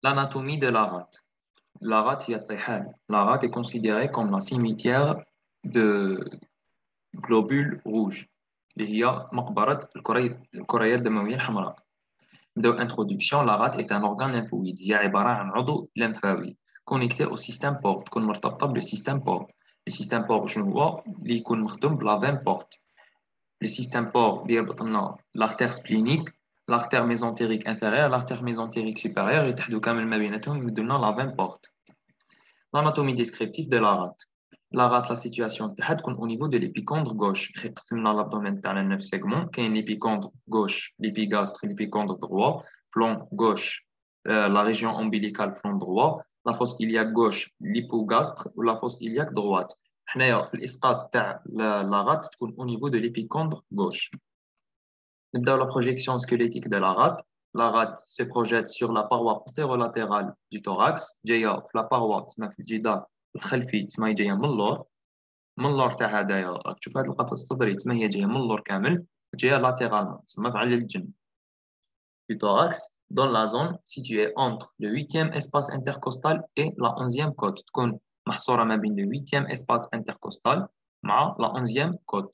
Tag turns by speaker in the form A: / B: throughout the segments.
A: L'anatomie de la rate. La rate, la rate est considérée comme la cimetière de globules rouges اللي هي مقبرة الكريات الدموية الحمراء. نبداو introduction. La rate est un organe lymphoïde. هي عبارة عن عضو لمفاوي connecté au système porte. تكون مرتبطة بالسيستم porte. Le système porte شنو هو؟ اللي يكون مخدوم بلا veine porte. Le système porte بيربط لنا l'artère splénique, l'artère mésentérique inférieure, l'artère mésentérique supérieure يتحدوا كامل ما بيناتهم يمدوا لنا la veine porte. L'anatomie descriptive de la rate. La rate, la situation au niveau de l'épicondre gauche. قسمنا l'abdomen تاعنا 9 segments. كاين l'épicondre gauche, l'épigastre, l'épicondre droit, flanc gauche, la région ombilicale, flanc droit, la fosse iliaque gauche, l'hypogastre ou la fosse iliaque droite. حنايا في الإسقاط تاع la rate تكون au niveau de l'épicondre gauche. Dans la projection squelettique de la rate, la rate se projette sur la paroi postérolatérale du thorax. جايه في la paroi تسمى في الجدار الخلفي تسمى جايه من اللور. من اللور تاع هدايا راك تشوف هذا القفص الصدري تسمى هي جايه من اللور كامل جايه لاتيرالمون تسمى على الجنب du thorax dans la zone située entre le 8e espace intercostal et la 11e côte. تكون محصورة ما بين le 8e espace intercostal مع la 11e côte.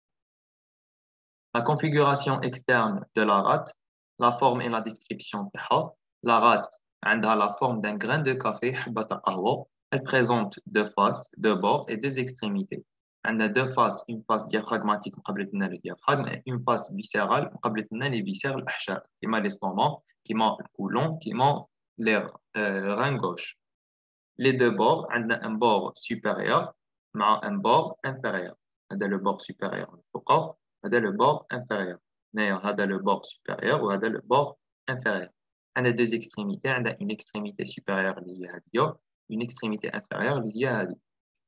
A: La configuration externe de la rate, la forme et la description. La rate a la forme d'un grain de café. Elle présente deux faces, deux bords et deux extrémités. Elle a deux faces, une face diaphragmatique le diaphragme et une face viscérale les viscères qui m'a l'estomac, qui m'a le côlon, qui m'a les reins gauche. Les deux bords, on a un bord supérieur et un bord inférieur. On a le bord supérieur. هذا le bord inférieur. هذا le bord supérieur وهذا le bord inférieur. On a deux extrémités. On a une extrémité supérieure اللي هي هذه une extrémité inférieure اللي هي هذه.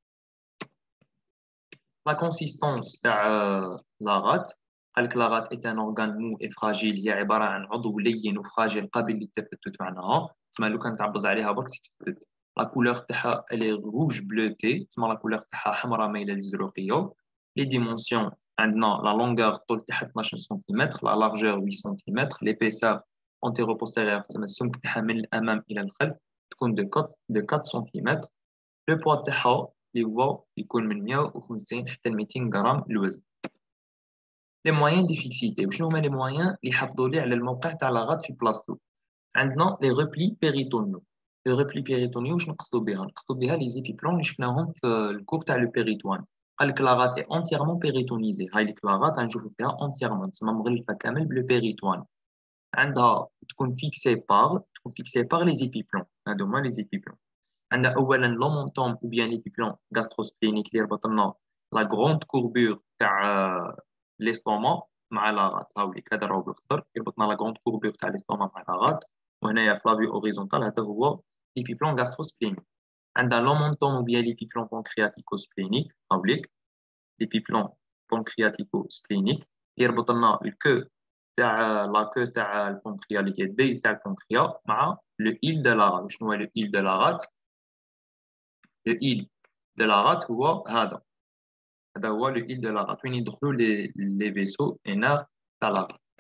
A: La consistance de la rate. La rate est un organe mou et fragile. هي عبارة عن عضو لين وفراجيل قابل للتفتت معناها. تسمى لو كان تعبز عليها برك تتفتت. La couleur تاعها elle est rouge bleuté. تسمى la couleur تاعها حمراء مايلة للزروقية. Les dimensions. عندنا la longueur طول تحت 12 سم, la largeur 8 سم, l'épaisseur antéro-postérieure تسمى السمك تاعها من الأمام إلى الخلف تكون de 4 سم. Le poids تاعها اللي هو يكون من 150 حتى 200 غرام الوزن. Les moyens de fixité. وشنو هما les moyens اللي يحافظوا لي على الموقع تاع لا غاد في بلاصتو؟ عندنا les replis péritoniaux. Les replis péritoniaux واش نقصدوا بها؟ نقصدوا بها les épiplombs اللي شفناهم في الكور تاع لو بيريتوان. قال لك لا غات est entièrement péritoniser. هاي لك لا غات غنشوفوا فيها entièrement تسمى مغلفه كامل بلو بيريتوان. عندها تكون fixée par les épiplombs. هادو هما les épiplombs. عندنا اولا لومونتوم ou bien l'épiplombs gastrosplénique اللي يربط لنا la grande courbure تاع l'estomac مع لا غات. هاوليك هذا راهو بالخضر يربطنا لا grande courbure تاع l'estomac مع لا غات. وهنايا في لافيو اوريزونتال هذا هو l'épiplombs gastrosplénique. عندنا لومونتوم ou bien l'épiplombs pancréatico-splénique. هاوليك l'épiplombs pancréatico-splénique يربط لنا الكو تاع لا كو تاع البنكريا اللي هي الديل تاع البنكريا مع لو إيل دو لا غات. وشنو هو لو إيل دو لا غات؟ لو إيل دو لا غات هو هذا هو لو إيل دو لا غات وين يدخلوا لي فيسو إنار تاع لا غات.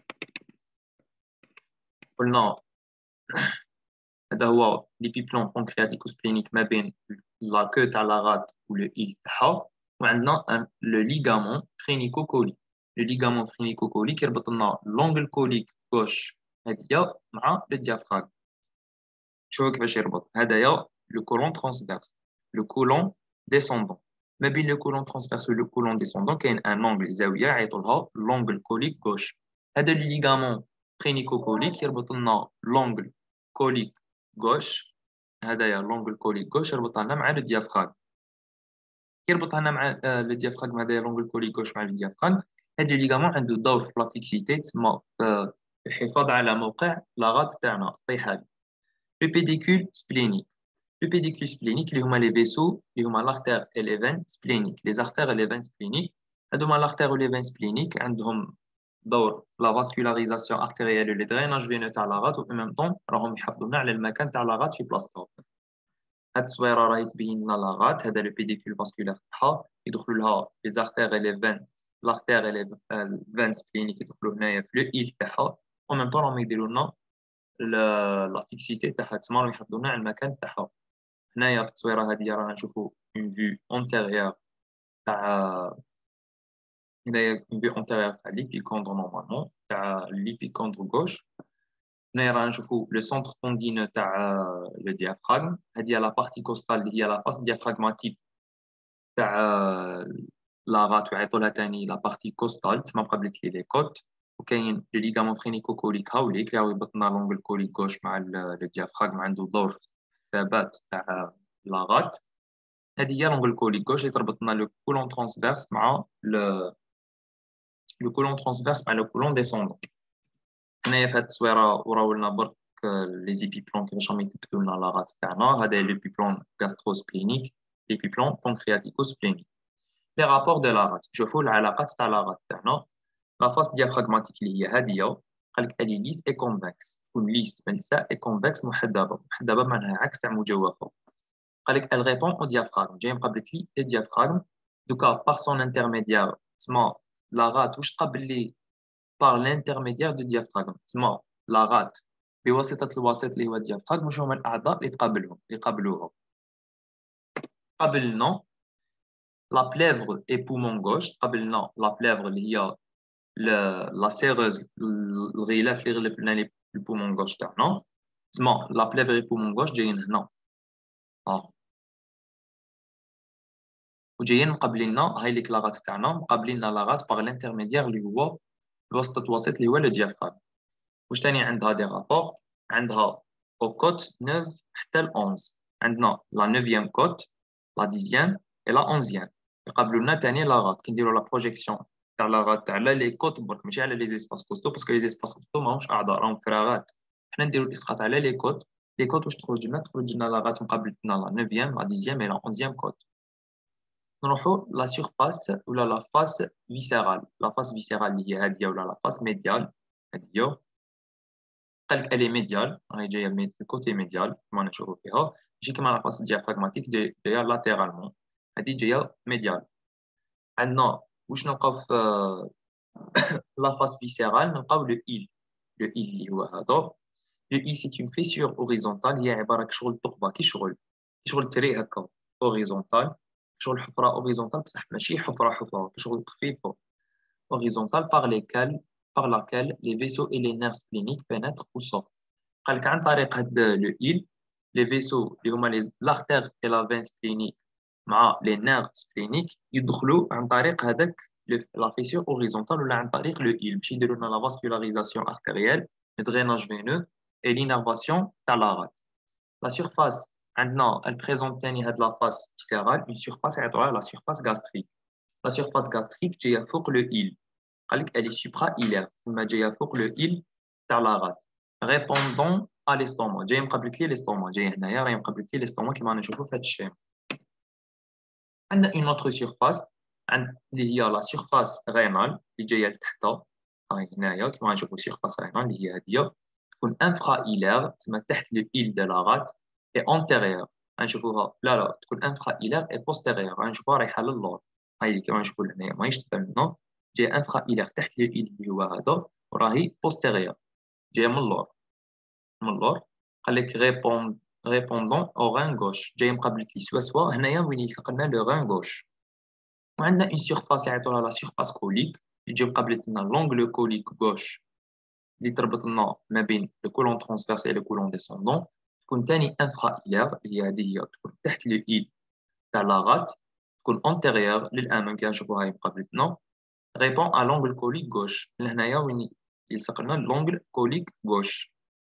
A: قلنا هذا هو ليبيبلون بانكرياتيكو-سبلينيك ما بين لا كو تاع لا غات ولو إيل تاعها. وعندنا لو ليغامون فرينيكو-كولي. لو ليغامون فرينيكو-كولي كيربط لنا لونغل كوليك غوش هادية مع لو ديافراغم. شوفوا كيفاش يربط. هدايا لو كولون ترانسفيرس لو كولون ديسوندون. ما بين لو كولون ترانسفيرس ولو كولون ديسوندون كاين ان اونغل زاويه عيطوا لها لونغل كوليك غوش. هذا لو ليغامون فرينيكو-كوليك يربط لنا لونغل كوليك غوش. هدايا لونغل كوليك غوش يربط لنا مع لو ديافراغم. يربط لنا مع لو ديافراغم. هذايا لونغل كوليك غوش مع لو ديافراغم. هذا ليغامون عنده دور في لا فيكسيتي تسمى الحفاظ على موقع لا غات تاعنا الطيحان. Le pédicule splénique. Le pédicule splénique, les vaisseaux, l'artère et les veines spléniques. Les artères et les veines spléniques. L'artère et les veines spléniques ont la vascularisation artérielle et le drainage veineux à la rate. En même temps, راهم يحافظونا على المكان تاع لا غات في بلاصتها. هاد التصويره راهي تبين لنا لا غات. هذا لو بيديكول فاسكولار تاعها يدخلوا لها لي زارتير اي لي فين. l'artère et les veines spléniques يدخلوا هنايا في لو إيل تاعها. En même temps راهم يديروا لنا لا فيكسيتي تاعها، تسمى راهم يحددوا لنا على المكان تاعها. هنايا في التصويره هذه رانا نشوفوا اون فيو اونتيريور تاع، هنايا اون فيو اونتيريور تاع ليبيكوندر نورمالمون تاع ليبيكوندر غوش. هنايا رانا نشوفوا لو سونتر كوندينو تاع لو ديافراغم. هذه هي لا بارتي كوستال اللي هي لا فاس ديافراغماتيك تاع لاغات، ويعيطوا لها ثاني لا بارتي كوستال تسمى مقابلة لي كوت. وكاين لو ليغامون فرينيكو كوليك هاوليك اللي هو يبطنا لونغ كوليك غوش مع لو ديافراغم، عنده دور في الثبات تاع لاغات. هذه هي لونغ كوليك غوش اللي تربطنا لو كولون ترانسفيرس مع لو كولون ترانسفيرس مع لو كولون ديسوندون. هنايا في هذه التصويره وراو لنا برك لي زيبيبلون كيفاش راهم يثبتوا لنا لاغات تاعنا. هذا لو بيبلون غاستروسبلينيك، لي بيبلون بانكرياتيكو سبلينيك. لي رابور دو لاغات، نشوفوا العلاقات تاع لاغات تاعنا. لا فاس ديافراغماتيك اللي هي هاديه، قال لك الي ليس اي كونفكس، تكون ليس ملساء، اي كونفكس محدبه. محدبه معناها عكس تاع مجوفه. قال لك ال ريبون او ديافراغم، جاي مقابلك لي لي ديافراغم. دوكا بار سون انترميديار تسمى لاغات واش تقابل لي بار لانترميديار دو ديافراغم، تسمى لاغات بواسطه الوسيط اللي هو الديافراغم. واش هما الاعضاء اللي تقابلهم اللي يقابلوهم؟ قابلنا لا بليفر اي بومون غوش. قابلنا لا بليفر اللي هي لا سيروز، الغلاف اللي يغلف لنا البومون غوش تاعنا. تسمى لا بليفر اي بومون غوش جايين هنا وجايين مقابليننا. هاي لي كلاغات تاعنا مقابلين لاغات باغ لانترميديار اللي هو بواسطه الوسيط اللي هو لو ديافراغم. واش تاني عندها دي رابور؟ عندها او كوت 9 حتى ل 11. عندنا لا 9 كوت، لا 10 et لا 11. يقابلوا لنا تاني لاغات كي نديروا لا بروجيكسيون تاع لاغات تاع لي كوت برك، ماشي على لي زيسباس كوستو، باسكو لي زيسباس كوستو ماهمش اعضاء راهم فراغات. حنا نديروا الاسقاط على لي كوت. لي كوت واش تخرج لنا؟ تخرج لنا لاغات مقابلتنا لا 9 لا 10 et لا 11 كوت. نروحوا لا سيرفاس ولا لا فاس فيسيرال. لا فاس فيسيرال اللي هي هاديه ولا لا فاس ميديال هاديه. قال لك الي ميديال، راهي جايه من الكوتي ميديال كما نشوفوا فيها، ماشي كما لا فاس ديافراغماتيك جايه لاتيرالمون. هذه جايه ميديال. عندنا واش نلقاو في لا فاس فيسيرال؟ نلقاو لو إيل. لو إيل اللي هو هذا لو إيل سي اون فيسيور اوريزونتال، هي عباره كشغل ثقبه، كشغل تري هكا اوريزونتال، كشغل حفره اوريزونتال بصح ماشي حفره كشغل خفيفه horizontale par laquelle les vaisseaux et les nerfs spléniques pénètrent ou sortent. قال لك عن طريق هذا لو إيل لي فيسو اللي هما l'artère et la veine splénique مع لي نيرف سبلينيك يدخلوا عن طريق هذاك لا فيسيور اوريزونتال ولا عن طريق لو إيل باش يديروا لنا لا فاسكولاريزاسيون ارتيريال، لو دريناج فينو et l'innervation تاع لاغات. لا سيرفاس عندنا البريزونت ثاني هاد لا فاس فيسيرال اون سيرفاس يعطوها لا سيرفاس غاستريك. لا سيرفاس غاستريك جايه فوق لو إيل. قال لك الي سوبرا إيلير، تسمى جايه فوق لو إيل تاع لاغات. ريبوندون ا ليستوما، جاي مقابلك لي ليستوما، جاي هنايا راهي مقابلك لي ليستوما كيما نشوفوا في هذا الشيء. عندنا اون اوتر سيرفاس اللي هي لا سيرفاس رينال اللي جايه لتحتها. هاي هنايا كيما نشوفوا سيرفاس رينال اللي هي هذه، تكون انفرا إيلير تسمى تحت لو إيل دو لاغات، اي اونتيريور غنشوفوها لا تكون انفرا إيلير اي بوستيريور غنشوفوها رايحه للور. هاي كيما نشوفوا هنايا ماهيش تبان لنا، جاي انفرا إيلير تحت لو إيل اللي هو هذا، وراهي بوستيريور جايه من اللور. قال لك ريبوندون او ران غوش، جاي مقابلة لي سوا هنايا وين يلصق لنا لو ران غوش. وعندنا اون سيرفاس يعيطولها لا سيرفاس كوليك اللي تجي مقابلة لنا لونغلو كوليك غوش اللي تربط لنا ما بين لو كولون ترانسفيرس اي لو كولون ديسوندون. تكون ثاني انفرا إيلير اللي هذه هي تكون تحت لو إيل تاع لاغات، تكون اونتيريور للامام كي نشوفوها هاي مقابلتنا. ريبون ا لونغل كوليك غوش، لهنايا وين يلصق لنا لونغل كوليك غوش.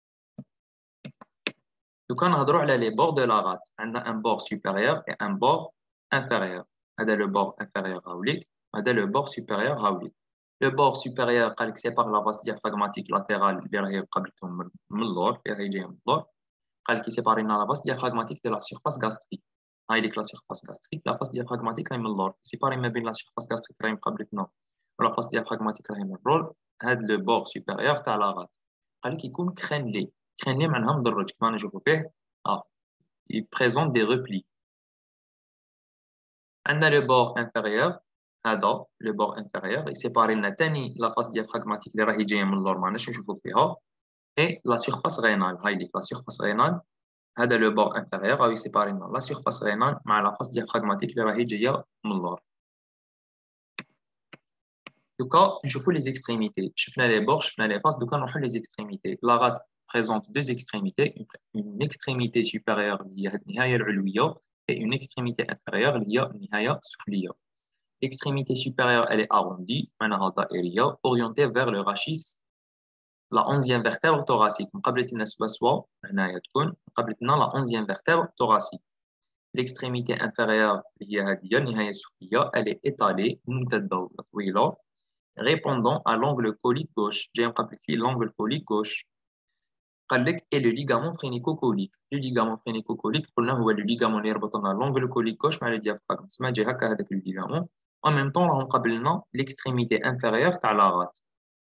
A: دوكا نهضروا على لي بور دو لاغات. عندنا ان بور سوبيريور اي ان بور انفيريور. هذا لو بور انفيريور هاوليك، وهذا لو بور سوبيريور هاوليك. لو بور سوبيريور قال لك سيبار لا فاس ديافراغماتيك لاتيرال اللي راهي قابلتهم من اللور، اللي راهي جايه من اللور. قال لك يسيباري لنا لا فاس ديافراغماتيك دو لا سيرفاس غاستريك. هاي ديك لا سيرفاس غاستريك، لا فاس ديافراغماتيك راهي من اللور، سيباري ما بين لا سيرفاس غاستريك راهي مقابلتنا ولا فاس ديافراغماتيك راهي من اللور. هذا لو بور سوبيريور تاع لاغات قال لك يكون كرينلي. كرينلي معناها مدرج كما نشوفوا فيه. Il présente des replis. On a le bord inférieur, هذا le bord inférieur, et séparé لنا تاني la face diaphragmatique اللي راهي جايه من اللور ما نشوفوا فيها. et la surface rénale. La surface rénale, هذا le bord inférieur غادي يسيباري لنا la surface rénale مع la face diaphragmatique اللي راهي جايه من اللور. دوكا نشوفوا les extrémités. شفنا les bords, شفنا les faces, دوكا نروحوا les extrémités. La rate présente deux extrémités, une extrémité supérieure اللي هي النهايه العلويه et une extrémité inférieure اللي هي النهايه السفليه. L'extrémité supérieure elle est arrondie, معناها دائريه, orientée vers le rachis, la 11e vertèbre thoracique. مقابلتنا سوا هنايا تكون مقابلتنا la 11e vertèbre thoracique. L'extrémité inférieure هي هذه النهايه السفليه, elle est étalée, ممتده وطويله, répondant à l'angle colique gauche. جاي مقابل فيه l'angle colique gauche. قال لك et le ligament phrénico-colique. Le ligament phrénico-colique قلنا هو le ligament اللي يربط لنا l'angle colique gauche مع le diaphragme. تسمى جاي هكا هذاك le ligament. En même temps راهم قابلنا l'extrémité inférieure تاع la rate.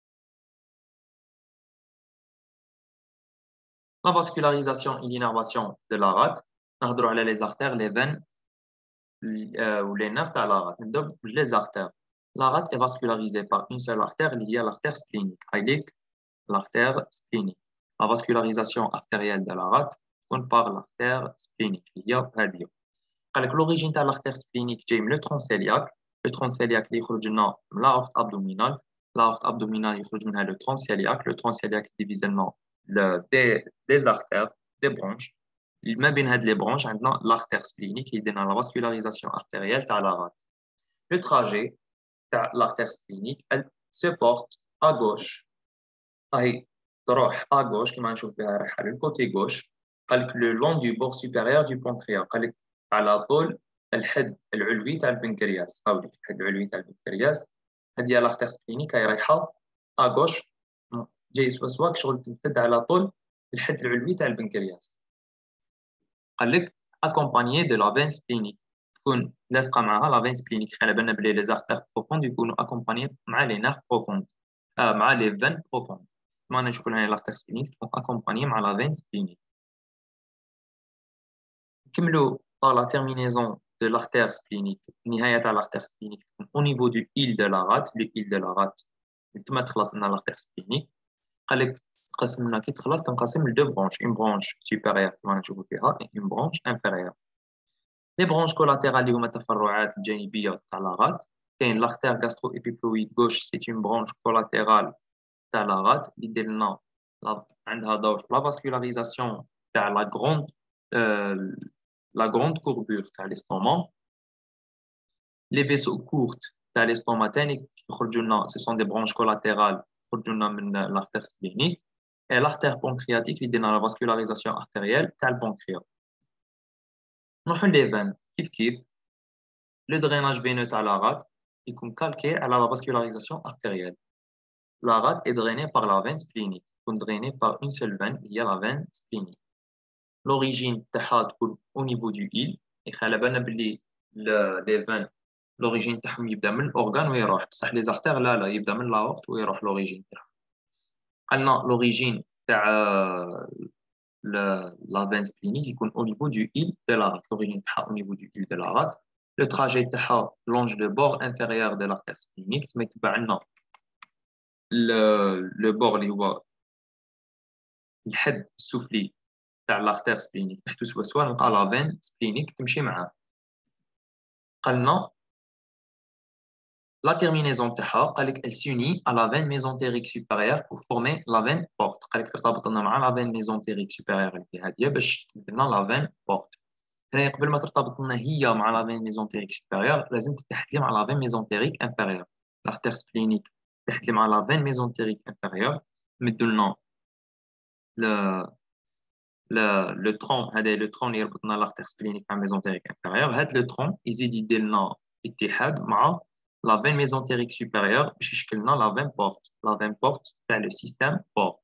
A: La vascularisation et l'innervation de la rate. نهضروا على les artères, les veines ou les nerfs تاع la rate. نبداو les artères. La rate est vascularisée par une seule artère, il y a l'artère splénique. L'artère splénique. La vascularisation artérielle de la rate on par l'artère splénique. Il y a l'origine de l'artère splénique, c'est le tronc cœliaque. Le tronc cœliaque, il y a l'aorte abdominale. L'aorte abdominale, il y a le tronc cœliaque. Le tronc cœliaque est divisé des artères, des branches. Il met bien les branches, maintenant l'artère splénique qui est dans la vascularisation artérielle de la rate. Le trajet de l'artère splénique, elle se porte à gauche. تروح à gauche كما نشوف بها رايحه للكوتي gauche. قال لك le long du bord supérieur du pancréas. قال لك على طول الحد العلوي تاع البنكرياس. هاولي الحد العلوي تاع البنكرياس. هذه هي لاختير سبلينيك هي رايحه à gauche. جاي سوا شغل تمتد على طول الحد العلوي تاع البنكرياس. قال لك accompagné de la veine splénique. تكون لاصقه معها لا فين سبلينيك. على بالنا بلي لي زارتير بروفوند يكونوا accompagné مع لي نيرف بروفوند مع لي فين بروفوند. ما نشوف هنا l'artère splénique تكون accompagnée مع la veine splénique. نكملوا par la terminaison de l'artère splénique. نهاية تاع l'artère splénique au niveau du île de la rate. Le île de la rate تما تخلص لنا l'artère splénique. قال لك تقسم لنا كي تخلص تنقسم لدو برونش. une branche supérieure كما نشوفوا فيها et une branche inférieure. les branches collatérales اللي هما التفرعات الجانبية تاع la rate. كاين l'artère gastro-épiploïde gauche, c'est une branche collatérale تاع la rate اللي دير لنا عندها دور في la vascularisation تاع la grande courbure تاع l'estomac. les vaisseaux courts تاع l'estomac تاني يخرجوا لنا ce sont des branches collatérales يخرجوا لنا من l'artère splénique et l'artère pancréatique اللي دير لنا la vascularisation artérielle تاع البنكرياس. نروحوا les veines كيف le drainage veineux تاع la rate يكون calqué على la vascularisation artérielle. La rate est drainée par la veine splénique. Drainée par une seule veine, il y a la veine splénique. L'origine au niveau du île. Et les veines, l'origine تاعهم يبدا من l'organe ويروح. بصح les artères لا يبدا من l'aorte ويروح l'origine تاعها. قالنا l'origine تاع la veine splénique يكون au niveau du île de la rate. L'origine تاعها au niveau du île de la rate. Le trajet تاعها longe le bord inférieur de l'artère splénique. تما يتبع لنا le bord اللي هو الحد السفلي تاع l'artère splénique تحت سوا نلقى la veine splénique تمشي معاه. قالنا la terminaison تاعها قال لك elle s'unit à la veine mésentérique supérieure pour former la veine porte. قال لك ترتبط لنا مع la veine mésentérique supérieure اللي هي هذه باش تدير لنا la veine porte. هنا قبل ما ترتبط لنا هي مع la veine mésentérique supérieure لازم تتحد لي مع la veine mésentérique inférieure. l'artère splénique تحت لي مع la veine mésentérique inférieure. مدوا لنا le tronc. هذا le tronc اللي يربط لنا l'artère splénique مع mésentérique inférieure. هذا le tronc يزيد يدير لنا اتحاد مع la veine mésentérique supérieure باش يشكل لنا la veine porte. La veine porte تاع le système porte.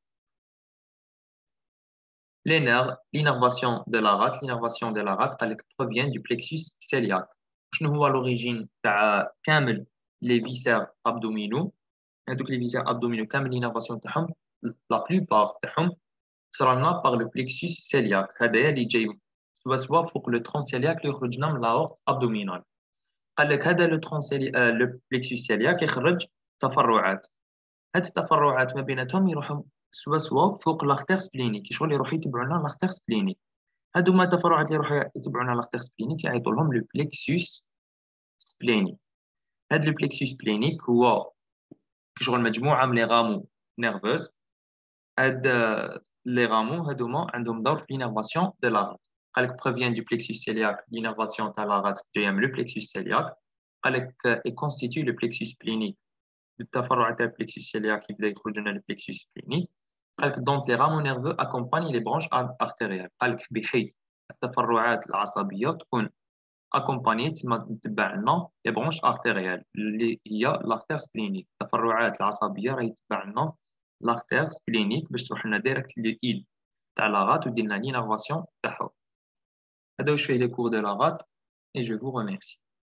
A: Les nerfs, l'innervation de la rate. L'innervation de la rate elle provient du plexus cœliaque. شنو هو l'origine تاع كامل les viscères abdominaux. هذوك les viscères abdominaux كامل l'innervation تاعهم la plupart تاعهم صرالنا par le plexus cœliaque. هذايا اللي جاي سوا فوق le tronc cœliaque اللي يخرج لنا من l'aorte abdominale. قال لك هذا le tronc le plexus cœliaque يخرج تفرعات. هاد التفرعات ما بيناتهم يروحوا سوا فوق لاختير سبلينيك، شغل يروحوا يتبعوا لنا لاختير سبلينيك. هادو هما التفرعات اللي يروحوا يتبعوا لنا لاختير سبلينيك يعيطوا لهم لو بليكسوس سبلينيك. هاد لو بليكسوس سبلينيك هو كشغل مجموعة من لي غامو نيرفوز. هاد لي غامو هادوما عندهم دور في لينيرفاسيون دو لاغات. قالك بروفيان دو بليكسوس سيلياك، لينيرفاسيون تاع لاغات جاية من لو بليكسوس سيلياك. قالك اي كونستيتيو لو بليكسوس سبلينيك بالتفرع تاع البليكسوس سيلياك يبدا يخرج لنا البليكسوس سبلينيك. قالك دونك لي غامو نيرفو اكومباني لي برونش ارتيريال. قالك بحيث التفرعات العصبية تكون اكومباني تسمى نتبع لنا لي برونش ارتيريال اللي هي لاختير سبلينيك. التفرعات العصبيه راهي تتبع لنا لاختير سبلينيك باش تروح لنا ديريكت للإيل تاع لاغات ودير لنا لينيرفاسيون تاعها. هذا واش فيه لي كور دو لاغات. اي جو فو ريميرسي.